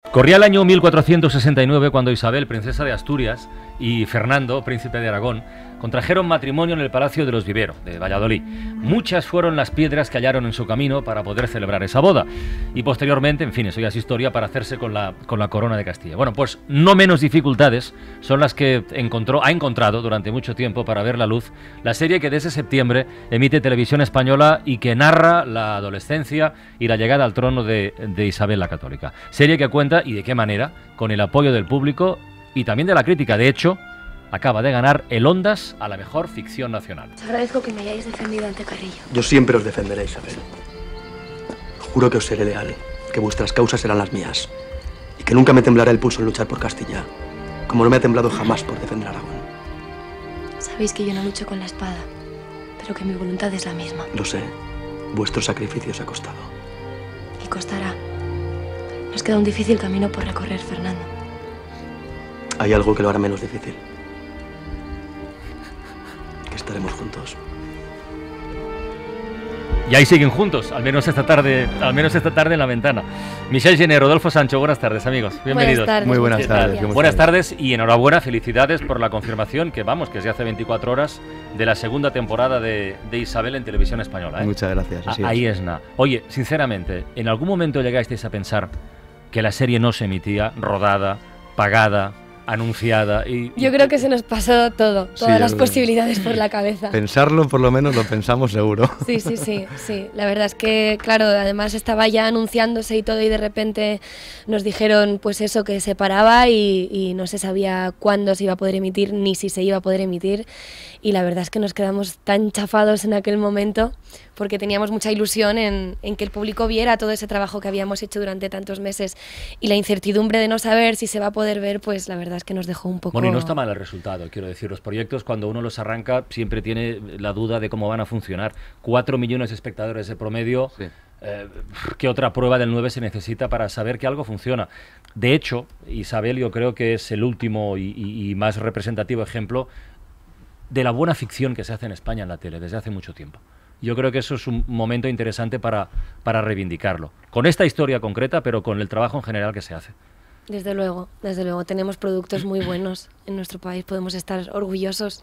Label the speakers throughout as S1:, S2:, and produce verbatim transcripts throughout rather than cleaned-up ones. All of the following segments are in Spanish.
S1: Corría el año mil cuatrocientos sesenta y nueve cuando Isabel, princesa de Asturias, y Fernando, príncipe de Aragón, contrajeron matrimonio en el Palacio de los Vivero, de Valladolid. Muchas fueron las piedras que hallaron en su camino para poder celebrar esa boda. Y posteriormente, en fin, eso ya es historia, para hacerse con la, con la corona de Castilla. Bueno, pues no menos dificultades son las que encontró, ha encontrado durante mucho tiempo para ver la luz la serie que desde septiembre emite Televisión Española y que narra la adolescencia y la llegada al trono de, de Isabel la Católica. Serie que cuenta, y de qué manera, con el apoyo del público y también de la crítica. De hecho, acaba de ganar el Ondas a la mejor ficción nacional.
S2: Os agradezco que me hayáis defendido ante Carrillo.
S3: Yo siempre os defenderé, Isabel. Juro que os seré leal, que vuestras causas serán las mías y que nunca me temblará el pulso en luchar por Castilla, como no me ha temblado jamás por defender a Aragón.
S2: Sabéis que yo no lucho con la espada, pero que mi voluntad es la misma.
S3: Lo sé. Vuestro sacrificio os ha costado.
S2: Y costará. Nos queda un difícil camino por recorrer, Fernando.
S3: Hay algo que lo hará menos difícil. Que estaremos juntos.
S1: Y ahí siguen juntos, al menos esta tarde, al menos esta tarde en la ventana. Michelle Jenner, Rodolfo Sancho, buenas tardes, amigos. Bienvenidos.
S2: Buenas tardes.
S4: Muy buenas tardes.
S1: Buenas tardes y enhorabuena, felicidades por la confirmación, que vamos, que es de hace veinticuatro horas, de la segunda temporada de, de Isabel en Televisión Española, ¿eh?
S4: Muchas gracias. Así
S1: A, ahí
S4: es.
S1: es nada. Oye, sinceramente, ¿en algún momento llegasteis a pensar que la serie no se emitía, rodada, pagada, anunciada? Y,
S2: Yo creo que se nos pasó todo, todas
S4: Sí,
S2: las
S4: yo-
S2: posibilidades por la cabeza.
S4: Pensarlo, por lo menos, lo pensamos seguro.
S2: Sí, sí, sí, sí. La verdad es que, claro, además estaba ya anunciándose y todo y de repente nos dijeron pues eso, que se paraba y, y no se sabía cuándo se iba a poder emitir ni si se iba a poder emitir. Y la verdad es que nos quedamos tan chafados en aquel momento porque teníamos mucha ilusión en, en que el público viera todo ese trabajo que habíamos hecho durante tantos meses, y la incertidumbre de no saber si se va a poder ver, pues la verdad es que nos dejó un poco...
S1: Bueno, y no está mal el resultado, quiero decir, los proyectos cuando uno los arranca siempre tiene la duda de cómo van a funcionar. Cuatro millones de espectadores de promedio,
S4: Sí.
S1: eh, ¿qué otra prueba del nueve se necesita para saber que algo funciona? De hecho, Isabel yo creo que es el último y, y- y más representativo ejemplo de la buena ficción que se hace en España en la tele desde hace mucho tiempo. Yo creo que eso es un momento interesante para, para reivindicarlo. Con esta historia concreta, pero con el trabajo en general que se hace.
S2: Desde luego, desde luego. Tenemos productos muy buenos en nuestro país, podemos estar orgullosos.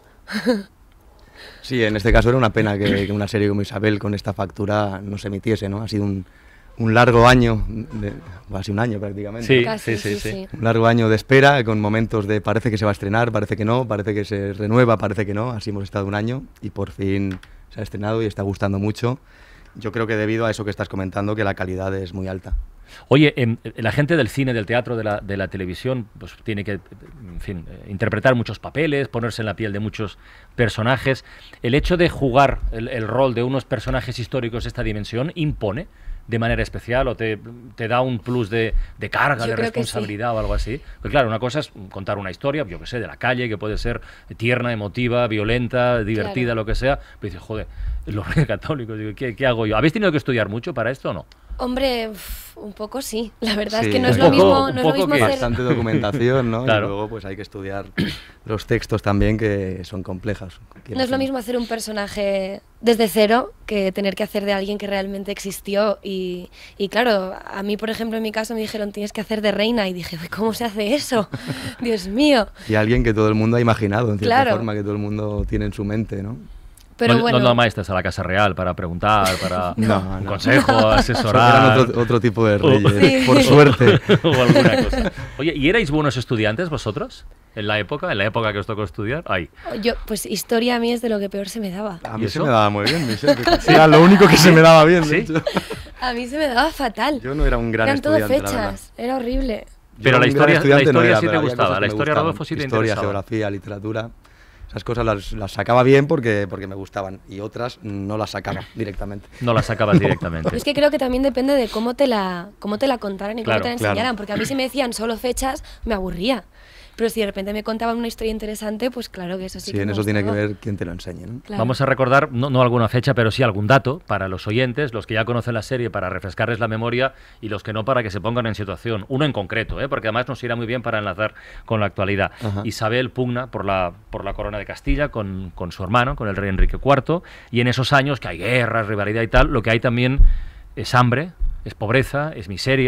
S4: Sí, en este caso era una pena que, que una serie como Isabel con esta factura no se emitiese, ¿no? Ha sido un, un largo año, de, casi un año prácticamente.
S1: Sí,
S2: Casi,
S1: sí, sí, sí.
S4: Un largo año de espera, con momentos de parece que se va a estrenar, parece que no, parece que se renueva, parece que no. Así hemos estado un año y por fin se ha estrenado y está gustando mucho. Yo creo que debido a eso que estás comentando, que la calidad es muy alta.
S1: Oye, em, la gente del cine, del teatro, de la, de la televisión, pues tiene que, en fin, eh, interpretar muchos papeles, ponerse en la piel de muchos personajes. El hecho de jugar el, el rol de unos personajes históricos de esta dimensión impone de manera especial o te, te da un plus de, de carga,
S2: Yo
S1: de
S2: creo que
S1: responsabilidad o algo así. Pues claro, una cosa es contar una historia, yo que sé, de la calle, que puede ser tierna, emotiva, violenta, divertida,
S2: Claro.
S1: lo que sea. Pero dices, joder, los reyes católicos, digo, ¿qué, ¿qué hago yo? ¿Habéis tenido que estudiar mucho para esto o no?
S2: Hombre, uf, un poco sí. La verdad
S4: Sí,
S2: es que no es
S4: un
S2: lo
S4: poco-
S2: mismo,
S1: un
S2: no es lo
S1: poco
S2: mismo
S1: que
S2: hacer...
S4: Bastante documentación, ¿no?
S1: Claro.
S4: Y luego pues hay que estudiar los textos también, que son complejos.
S2: No es lo mismo hacer un personaje desde cero que tener que hacer de alguien que realmente existió. Y, y claro, a mí, por ejemplo, en mi caso me dijeron, tienes que hacer de reina. Y dije, "Uy, ¿cómo se hace eso? Dios mío.
S4: Y alguien que todo el mundo ha imaginado, en cierta
S2: Claro.
S4: forma, que todo el mundo tiene en su mente, ¿no?
S2: Pero
S1: no,
S2: bueno,
S1: no llamasteis a la Casa Real para preguntar, para
S4: No,
S1: un
S4: no.
S1: consejo,
S4: Eran
S1: asesorar
S4: otro, otro tipo de
S1: Oh.
S4: reyes,
S2: Sí.
S4: por suerte.
S1: o alguna cosa. Oye, ¿y erais buenos estudiantes vosotros en la época, en la época que os tocó estudiar? Ay,
S2: yo, pues historia a mí es de lo que peor se me daba.
S4: A
S1: ¿Y
S4: mí se
S1: eso?
S4: me daba muy bien, Michelle. Era lo único que se me daba bien, de
S1: ¿Sí?
S4: hecho.
S2: A mí se me daba fatal.
S4: Yo no era un gran
S2: Eran todo
S4: estudiante, la verdad.
S2: fechas, era horrible.
S4: Yo
S1: Pero la
S4: un gran
S1: historia- la
S4: estudiante no
S1: historia
S4: era,
S1: sí te
S4: pero había
S1: gustaba,
S4: cosas que
S1: la
S4: me
S1: historia,
S4: gustaban.
S1: Rodolfo, sí te
S4: Historia,
S1: interesaba.
S4: geografía, literatura. Esas cosas las, las sacaba bien porque, porque me gustaban y otras no las sacaba directamente.
S1: no la sacabas directamente.
S2: Es que creo que también depende de cómo te la, cómo te la contaran y
S1: Claro,
S2: cómo te la
S4: claro.
S2: enseñaran. Porque a mí si me decían solo fechas, me aburría. Pero si de repente me contaban una historia interesante, pues claro que eso sí,
S4: Sí,
S2: que
S4: en
S2: me
S4: eso tiene que
S2: gustaba.
S4: ver quién te lo enseñe, ¿no?
S2: Claro.
S1: Vamos a recordar, no, no alguna fecha, pero sí algún dato para los oyentes, los que ya conocen la serie, para refrescarles la memoria, y los que no, para que se pongan en situación. Uno en concreto, ¿eh? Porque además nos irá muy bien para enlazar con la actualidad.
S4: Ajá.
S1: Isabel pugna por la, por la corona de Castilla con, con su hermano, con el rey Enrique cuarto, y en esos años que hay guerras, rivalidad y tal, lo que hay también es hambre, es pobreza, es miseria,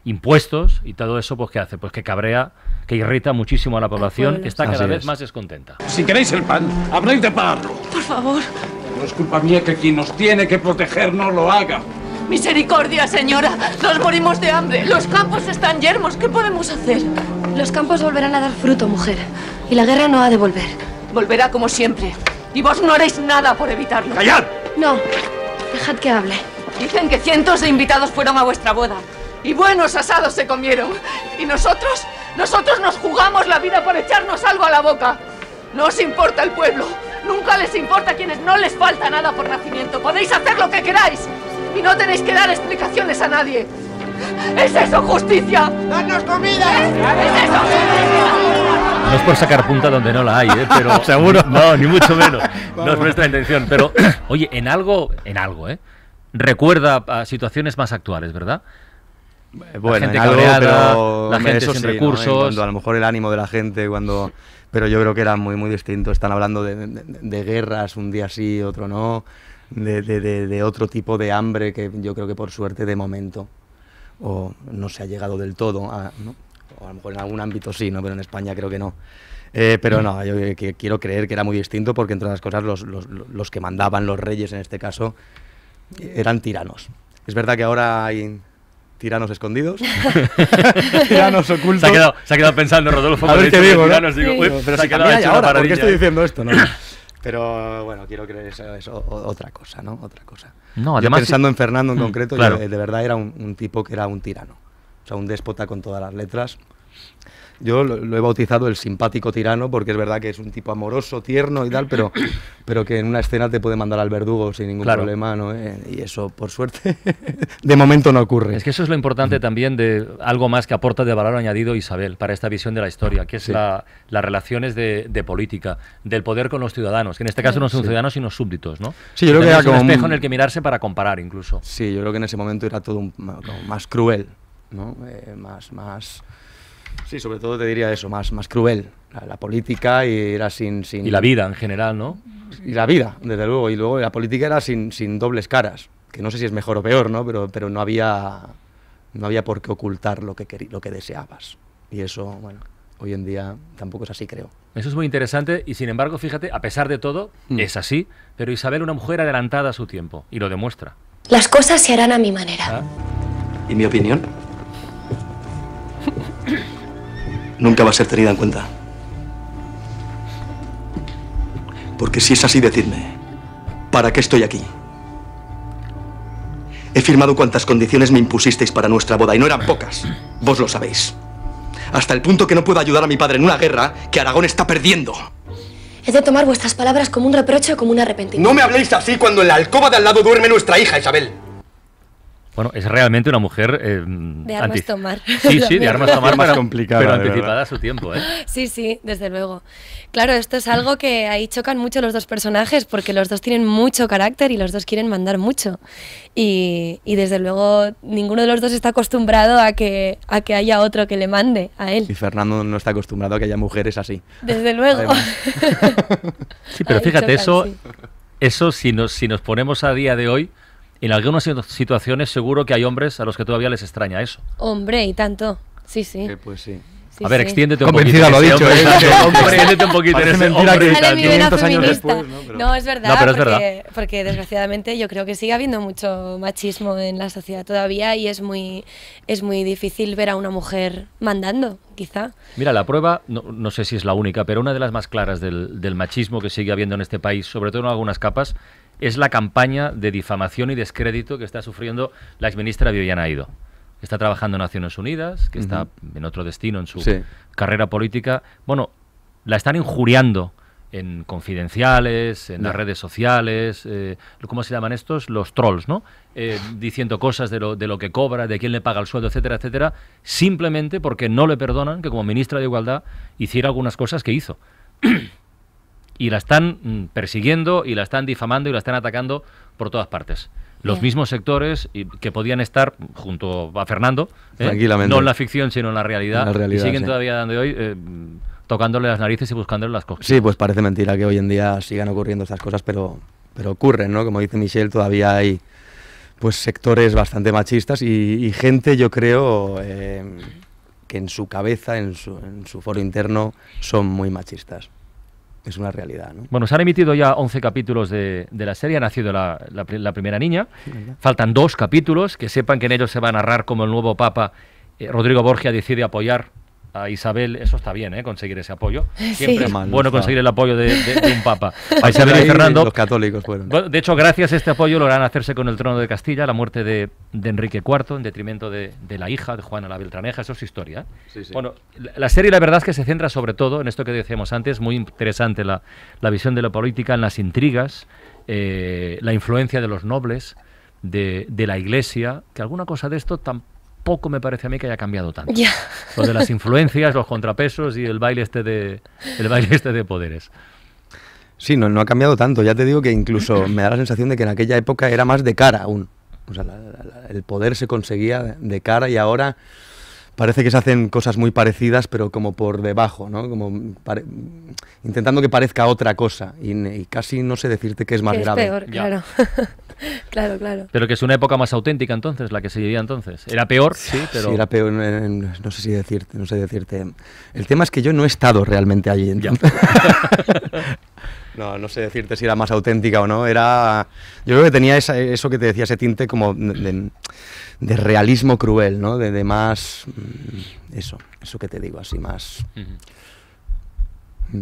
S1: impuestos y todo eso, pues ¿qué hace? Pues que cabrea, que irrita muchísimo a la población, que está cada
S4: Así
S1: vez
S4: es.
S1: más descontenta.
S5: Si queréis el pan, habréis de pagarlo.
S6: Por favor.
S5: No es culpa mía que quien nos tiene que proteger no lo haga.
S6: Misericordia, señora. Nos morimos de hambre. Los campos están yermos. ¿Qué podemos hacer?
S2: Los campos volverán a dar fruto, mujer. Y la guerra no ha de volver.
S6: Volverá como siempre. Y vos no haréis nada por evitarlo.
S5: ¡Callad!
S2: No, dejad que hable.
S6: Dicen que cientos de invitados fueron a vuestra boda. Y buenos asados se comieron. Y nosotros, nosotros nos jugamos la vida por echarnos algo a la boca. No os importa el pueblo. Nunca les importa a quienes no les falta nada por nacimiento. Podéis hacer lo que queráis. Y no tenéis que dar explicaciones a nadie. ¿Es eso justicia?
S7: ¡Danos comida!
S6: ¿Es eso justicia?
S1: No es por sacar punta donde no la hay, ¿eh? Pero seguro. No, ni mucho menos. No es nuestra intención. Pero, oye, en algo, en algo, ¿eh? Recuerda a situaciones más actuales, ¿verdad?
S4: Bueno,
S1: la gente
S4: en algo,
S1: cabreada,
S4: pero,
S1: la
S4: hombre,
S1: gente
S4: eso
S1: sin
S4: sí, ¿no?
S1: recursos.
S4: En cuanto a lo mejor el ánimo de la gente, cuando, pero yo creo que era muy muy distinto. Están hablando de, de, de guerras, un día sí, otro no, de, de, de, de otro tipo de hambre que yo creo que por suerte de momento o no se ha llegado del todo, a, ¿no? O a lo mejor en algún ámbito sí, ¿no? Pero en España creo que no. Eh, pero no, yo que, quiero creer que era muy distinto porque entre otras cosas los, los, los que mandaban, los reyes en este caso, eran tiranos. Es verdad que ahora hay tiranos escondidos, tiranos ocultos.
S1: Se ha quedado, se ha quedado pensando Rodolfo.
S4: A ver qué digo, ¿no?
S1: tiranos, digo,
S4: Sí.
S1: uy,
S4: Pero
S1: se
S4: si
S1: ha quedado
S4: también hay
S1: hecho una
S4: ahora, ¿por qué
S1: paradilla,
S4: estoy
S1: ¿eh?
S4: diciendo esto? ¿No? Pero bueno, quiero creer eso es o- o- otra cosa, ¿no? Otra cosa.
S1: No,
S4: Yo
S1: además,
S4: pensando en Fernando en
S1: Mm,
S4: concreto,
S1: claro.
S4: yo, de, de verdad era un, un tipo que era un tirano. O sea, un déspota con todas las letras. Yo lo, lo he bautizado el simpático tirano porque es verdad que es un tipo amoroso, tierno y tal, pero, pero que en una escena te puede mandar al verdugo sin ningún
S1: Claro.
S4: problema, ¿no? Eh, y eso, por suerte, de momento no ocurre.
S1: Es que eso es lo importante también de algo más que aporta de valor añadido Isabel para esta visión de la historia, que es
S4: Sí.
S1: la, las relaciones de, de política, del poder con los ciudadanos, que en este caso no son
S4: Sí.
S1: ciudadanos sino súbditos, ¿no?
S4: Sí, yo creo que
S1: también
S4: era
S1: es un
S4: como un-
S1: espejo en el que mirarse para comparar incluso.
S4: Sí, yo creo que en ese momento era todo un- ma- como más cruel, ¿no? Eh, más, más... Sí, sobre todo te diría eso, más, más cruel. La, la política y era sin, sin...
S1: Y la vida en general, ¿no?
S4: Y la vida, desde luego. Y luego la política era sin, sin dobles caras. Que no sé si es mejor o peor, ¿no? Pero, pero no había no había por qué ocultar lo que, queri- lo que deseabas. Y eso, bueno, hoy en día tampoco es así, creo.
S1: Eso es muy interesante y sin embargo, fíjate, a pesar de todo,
S4: Mm.
S1: es así, pero Isabel una mujer adelantada a su tiempo y lo demuestra.
S2: Las cosas se harán a mi manera.
S1: ¿Ah?
S3: ¿Y mi opinión? Nunca va a ser tenida en cuenta. Porque si es así, decidme, ¿para qué estoy aquí? He firmado cuantas condiciones me impusisteis para nuestra boda, y no eran pocas. Vos lo sabéis. Hasta el punto que no puedo ayudar a mi padre en una guerra que Aragón está perdiendo.
S2: He de tomar vuestras palabras como un reproche o como un arrepentimiento.
S3: No me habléis así cuando en la alcoba de al lado duerme nuestra hija, Isabel.
S1: Bueno, es realmente una mujer... eh,
S2: De armas
S1: anti-
S2: tomar.
S1: Sí, sí, de armas tomar,
S4: Más
S1: pero,
S4: complicada,
S1: pero
S4: de
S1: anticipada
S4: verdad.
S1: a su tiempo, ¿eh?
S2: Sí, sí, desde luego. Claro, esto es algo que ahí chocan mucho los dos personajes porque los dos tienen mucho carácter y los dos quieren mandar mucho. Y, y desde luego ninguno de los dos está acostumbrado a que, a que haya otro que le mande a él.
S4: Y Fernando no está acostumbrado a que haya mujeres así.
S2: Desde luego.
S4: Además.
S1: Sí, pero
S2: Ahí
S1: fíjate,
S2: chocan,
S1: eso,
S2: sí.
S1: eso si nos, si nos ponemos a día de hoy, en algunas situ- situaciones seguro que hay hombres a los que todavía les extraña eso.
S2: Hombre, y tanto. Sí, sí.
S4: Eh, pues sí.
S2: Sí,
S1: a ver,
S2: sí.
S1: extiéndete un
S4: Convencida
S1: poquito.
S4: lo
S1: en
S4: ha
S1: ese
S4: dicho,
S1: hombre,
S4: ¿eh?
S1: exacto.
S4: Hombre.
S1: Extiéndete un poquito en
S4: Parece
S1: ese
S4: mentira
S1: hombre
S4: que-
S1: y
S2: Sale
S1: tal.
S2: mi vena
S4: quinientos años
S2: feminista.
S4: después, ¿no? Pero-
S2: No, es verdad,
S1: No, pero es
S2: porque,
S1: verdad.
S2: porque desgraciadamente yo creo que sigue habiendo mucho machismo en la sociedad todavía y es muy, es muy difícil ver a una mujer mandando, quizá.
S1: Mira, la prueba, no, no sé si es la única, pero una de las más claras del, del machismo que sigue habiendo en este país, sobre todo en algunas capas, es la campaña de difamación y descrédito que está sufriendo la exministra Viviana Aido. Que está trabajando en Naciones Unidas, que está
S4: Ujú.
S1: en otro destino en su
S4: Sí.
S1: carrera política. Bueno, la están injuriando en confidenciales, en
S4: Ya.
S1: las redes sociales, eh, ¿cómo se llaman estos? Los trolls, ¿no? Eh, diciendo cosas de lo, de lo que cobra, de quién le paga el sueldo, etcétera, etcétera, simplemente porque no le perdonan que como ministra de Igualdad hiciera algunas cosas que hizo. Y la están mm, persiguiendo y la están difamando y la están atacando por todas partes. Los
S2: Ya.
S1: mismos sectores y- que podían estar junto a Fernando, ¿eh?
S4: Tranquilamente.
S1: no en la ficción sino en la realidad,
S4: En la realidad,
S1: y siguen
S4: sí.
S1: todavía dando hoy eh, tocándole las narices y buscándole las cosas.
S4: Sí, pues parece mentira que hoy en día sigan ocurriendo estas cosas, pero, pero ocurren, ¿no? Como dice Michelle, todavía hay pues sectores bastante machistas y, y gente, yo creo, eh, que en su cabeza, en su, en su foro interno, son muy machistas. Es una realidad, ¿no?
S1: Bueno, se han emitido ya once capítulos de, de la serie, ha nacido la, la, la primera niña, faltan dos capítulos, que sepan que en ellos se va a narrar cómo el nuevo Papa, eh, Rodrigo Borgia, decide apoyar a Isabel. Eso está bien, ¿eh? Conseguir ese apoyo. Siempre sí. es bueno conseguir el apoyo de, de, de un Papa. A Isabel y Fernando.
S4: Los católicos fueron.
S1: De hecho, gracias a este apoyo logran hacerse con el trono de Castilla, la muerte de, de Enrique cuarto, en detrimento de, de la hija, de Juana la Beltraneja. Eso es historia.
S4: Sí, sí.
S1: Bueno, la, la serie, la verdad es que se centra sobre todo en esto que decíamos antes, muy interesante la, la visión de la política, en las intrigas, eh, la influencia de los nobles, de, de la Iglesia, que alguna cosa de esto tampoco poco me parece a mí que haya cambiado tanto.
S2: Yeah.
S1: Lo de las influencias, los contrapesos y el baile este de el baile este de poderes.
S4: Sí, no, no ha cambiado tanto. Ya te digo que incluso me da la sensación de que en aquella época era más de cara aún. O sea, la, la, el poder se conseguía de cara y ahora parece que se hacen cosas muy parecidas, pero como por debajo, ¿no? Como pare, intentando que parezca otra cosa y, y casi no sé decirte qué es más
S2: que
S4: grave.
S2: Es peor, claro. Claro, claro.
S1: Pero que es una época más auténtica entonces, la que se vivía entonces. Era peor, sí, pero...
S4: Sí, era peor, en, en, no sé si decirte, no sé decirte. El tema es que yo no he estado realmente allí, entonces... no, no sé decirte si era más auténtica o no, era... Yo creo que tenía esa, eso que te decía, ese tinte como de, de realismo cruel, ¿no? De, de más... Eso, eso que te digo, así, más... Uh-huh.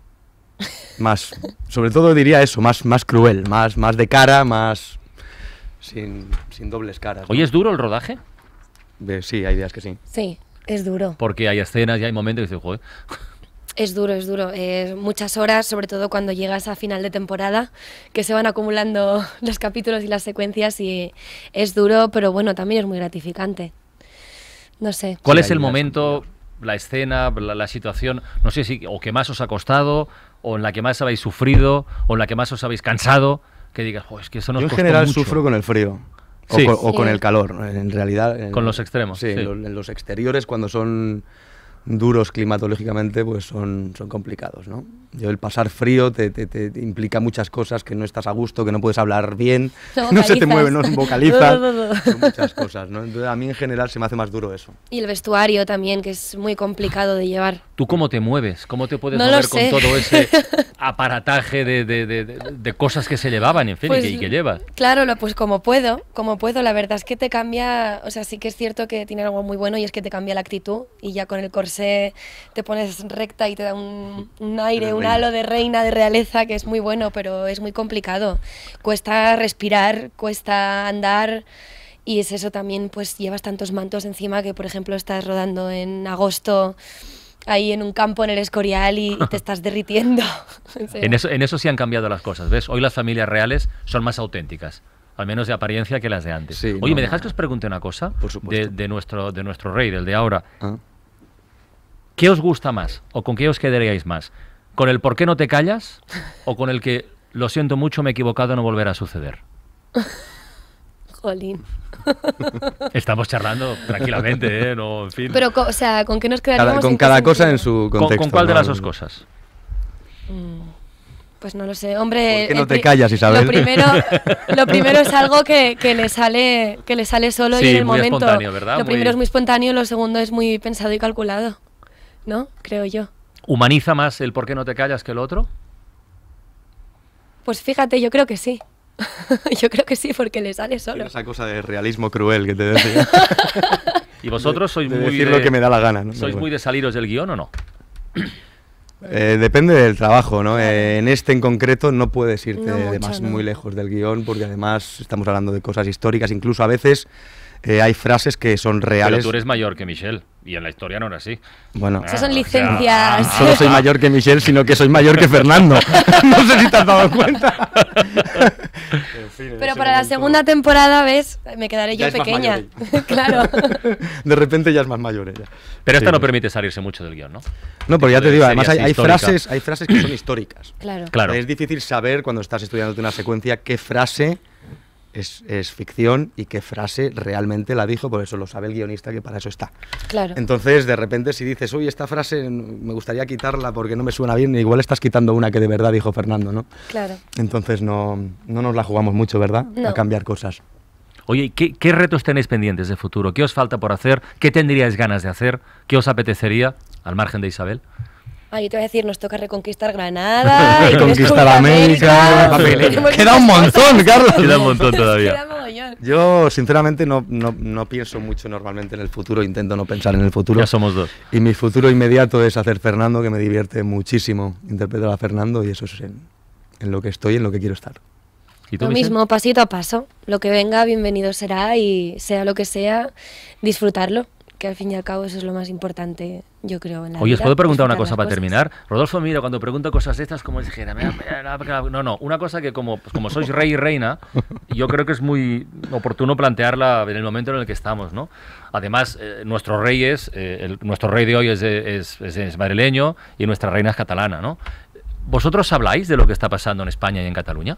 S4: Más, sobre todo diría eso, más, más cruel, más, más de cara, más sin, sin dobles caras, ¿no?
S1: ¿Hoy es duro el rodaje?
S4: De, sí, hay días que sí.
S2: Sí, es duro.
S1: Porque hay escenas y hay momentos que dices, joder.
S2: Es duro, es duro. Eh, muchas horas, sobre todo cuando llegas a final de temporada, que se van acumulando los capítulos y las secuencias y es duro, pero bueno, también es muy gratificante. No sé.
S1: ¿Cuál
S4: sí,
S1: es el momento, la escena, la, la situación, no sé si, o que más os ha costado, o en la que más habéis sufrido, o en la que más os habéis cansado, que digas, oh, es que eso nos
S4: Yo en
S1: costó
S4: general
S1: mucho?
S4: Sufro con el frío, o,
S1: sí.
S4: con, o
S2: sí.
S4: con el calor, en realidad. En,
S1: con los extremos.
S4: Sí,
S1: sí.
S4: En, en los exteriores, cuando son duros climatológicamente, pues son, son complicados, ¿no? Yo el pasar frío te, te, te implica muchas cosas, que no estás a gusto, que no puedes hablar bien, no, no se te mueve, no vocalizas, son muchas cosas, ¿no? Entonces a mí en general se me hace más duro eso.
S2: Y el vestuario también, que es muy complicado de llevar.
S1: ¿Tú cómo te mueves? ¿Cómo te puedes
S2: no
S1: mover
S2: con
S1: todo ese aparataje de, de, de, de, de cosas que se llevaban, en fin, pues, y, que, y que llevas?
S2: Claro, pues como puedo, como puedo, la verdad es que te cambia, o sea, sí que es cierto que tiene algo muy bueno y es que te cambia la actitud y ya con el corsé te pones recta y te da un, un aire, un halo de reina, de realeza, que es muy bueno, pero es muy complicado. Cuesta respirar, cuesta andar y es eso también, pues llevas tantos mantos encima que, por ejemplo, estás rodando en agosto ahí en un campo en el Escorial y, y te estás derritiendo.
S1: en, eso, en eso sí han cambiado las cosas, ¿ves? Hoy las familias reales son más auténticas, al menos de apariencia, que las de antes.
S4: Sí,
S1: Oye,
S4: no,
S1: ¿me dejas que os pregunte una cosa?
S4: Por supuesto.
S1: De, de, nuestro, de nuestro rey, del de ahora.
S4: ¿Ah?
S1: ¿Qué os gusta más o con qué os quedaríais más? ¿Con el por qué no te callas o con el que lo siento mucho, me he equivocado, no volverá a suceder?
S2: Jolín.
S1: Estamos charlando tranquilamente, ¿eh? No, en fin.
S2: Pero, o sea, ¿con qué nos quedaríamos?
S4: Cada, con cada cosa en su contexto.
S1: ¿Con, con cuál
S4: ¿no?
S1: de las dos cosas?
S2: Pues no lo sé, hombre.
S4: ¿Por qué no te callas, Isabel?
S2: Lo primero, lo primero es algo que, que le sale, que le sale solo
S1: sí,
S2: y en el
S1: muy
S2: momento.
S1: Espontáneo, ¿verdad?
S2: Lo
S1: muy...
S2: primero es muy espontáneo, lo segundo es muy pensado y calculado, ¿no? Creo yo.
S1: ¿Humaniza más el por qué no te callas que el otro?
S2: Pues fíjate, yo creo que sí. Yo creo que sí, porque le sale solo.
S4: Esa cosa de realismo cruel que te decía.
S1: ¿Y vosotros sois
S4: de, de
S1: muy
S4: decir
S1: de,
S4: lo que me da la gana, ¿no?
S1: ¿Sois
S4: bueno.
S1: muy de saliros del guión o no?
S4: Eh, depende del trabajo, ¿no? Eh, en este en concreto no puedes irte
S2: no mucho,
S4: de más
S2: no.
S4: muy lejos del guión, porque además estamos hablando de cosas históricas, incluso a veces eh, hay frases que son reales.
S1: Pero tú eres mayor que Michelle, y en la historia no era así.
S4: Bueno,
S2: Esas son
S1: o
S2: licencias.
S1: sea,
S4: no solo soy mayor que Michelle, sino que soy mayor que Fernando. No sé si te has dado cuenta. En fin, en
S2: Pero
S4: ese
S2: para la
S4: momento
S2: segunda temporada, ¿ves? Me quedaré
S4: ya
S2: yo
S4: es más
S2: pequeña.
S4: mayor
S2: Claro.
S4: De repente ya es más mayor ella.
S1: Pero esta
S4: Sí.
S1: no permite salirse mucho del guión, ¿no?
S4: No, porque ya te
S1: de
S4: digo, además hay,
S1: series
S4: hay
S1: históricas.
S4: frases, hay frases que son históricas.
S2: Claro.
S1: Claro.
S4: Es difícil saber cuando estás estudiando una secuencia qué frase es, es ficción y qué frase realmente la dijo, por eso lo sabe el guionista, que para eso está.
S2: Claro.
S4: Entonces, de repente, si dices, uy, esta frase me gustaría quitarla porque no me suena bien, igual estás quitando una que de verdad dijo Fernando, ¿no?
S2: Claro.
S4: Entonces no, no nos la jugamos mucho, ¿verdad?
S2: No.
S4: A cambiar cosas.
S1: Oye, ¿qué, ¿qué retos tenéis pendientes de futuro? ¿Qué os falta por hacer? ¿Qué tendríais ganas de hacer? ¿Qué os apetecería, al margen de Isabel?
S2: Ah, yo te voy a decir, nos toca reconquistar Granada, y
S4: Conquistar América,
S2: América.
S4: queda un montón, Carlos.
S1: Queda un montón todavía.
S2: Queda mogollón.
S4: Yo, sinceramente, no, no, no pienso mucho normalmente en el futuro, intento no pensar en el futuro.
S1: Ya somos dos.
S4: Y mi futuro inmediato es hacer Fernando, que me divierte muchísimo interpretar a Fernando, y eso es en, en lo que estoy y en lo que quiero estar.
S1: ¿Y tú,
S2: Lo
S1: Michel?
S2: mismo, pasito a paso. Lo que venga, bienvenido será, y sea lo que sea, disfrutarlo. Que al fin y al cabo eso es lo más importante, yo creo, en la
S1: Oye, ¿os
S2: vida,
S1: puedo preguntar una
S2: disfrutar
S1: cosa
S2: las
S1: para
S2: cosas.
S1: terminar? Rodolfo, mira, cuando pregunto cosas de estas, como si dijera, "Mira, mira, mira", no, no, una cosa que como, pues como sois rey y reina, yo creo que es muy oportuno plantearla en el momento en el que estamos, ¿no? Además, eh, nuestro rey es, eh, el, nuestro rey de hoy es, de- es, es, es madrileño y nuestra reina es catalana, ¿no? ¿Vosotros habláis de lo que está pasando en España y en Cataluña?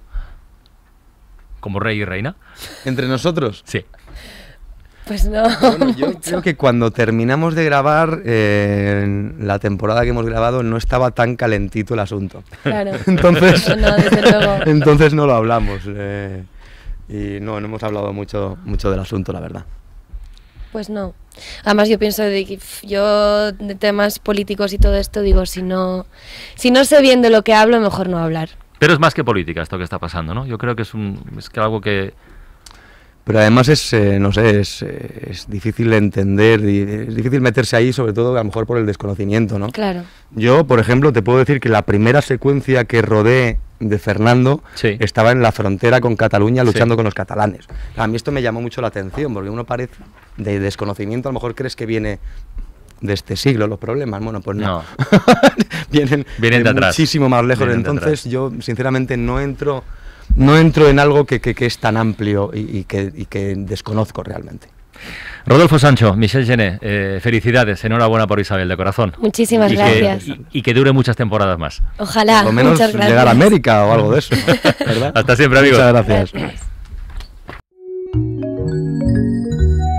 S1: ¿Como rey y reina?
S4: ¿Entre nosotros?
S1: Sí.
S2: Pues no.
S4: Bueno, yo creo que cuando terminamos de grabar, eh, en la temporada que hemos grabado, no estaba tan calentito el asunto.
S2: Claro.
S4: Entonces,
S2: No, desde luego.
S4: entonces no lo hablamos. eh, y no, no hemos hablado mucho, mucho del asunto, la verdad.
S2: Pues no. Además yo pienso de que pf, yo de temas políticos y todo esto digo, si no, si no sé bien de lo que hablo, mejor no hablar.
S1: Pero es más que política esto que está pasando, ¿no? Yo creo que es, un, es que algo que...
S4: Pero además es, eh, no sé, es, eh, es difícil de entender, y es difícil meterse ahí, sobre todo a lo mejor por el desconocimiento, ¿no?
S2: Claro.
S4: Yo, por ejemplo, te puedo decir que la primera secuencia que rodé de Fernando
S1: Sí.
S4: estaba en la frontera con Cataluña luchando
S1: Sí.
S4: con los catalanes. A mí esto me llamó mucho la atención, porque uno parece, de desconocimiento, a lo mejor crees que viene de este siglo los problemas. Bueno, pues no.
S1: No.
S4: Vienen,
S1: Vienen de atrás.
S4: muchísimo más lejos.
S1: Vienen de
S4: Entonces
S1: atrás.
S4: yo, sinceramente, no entro, no entro en algo que, que- que es tan amplio y, y que, y que desconozco realmente.
S1: Rodolfo Sancho, Michel Gené, eh, felicidades, enhorabuena por Isabel, de corazón.
S2: Muchísimas
S1: y
S2: gracias.
S1: Que, y, y que dure muchas temporadas más.
S2: Ojalá.
S4: Por lo menos
S2: Muchas gracias.
S4: llegar a América o algo de eso, ¿verdad?
S1: Hasta siempre, amigos.
S4: Muchas gracias.
S2: Gracias.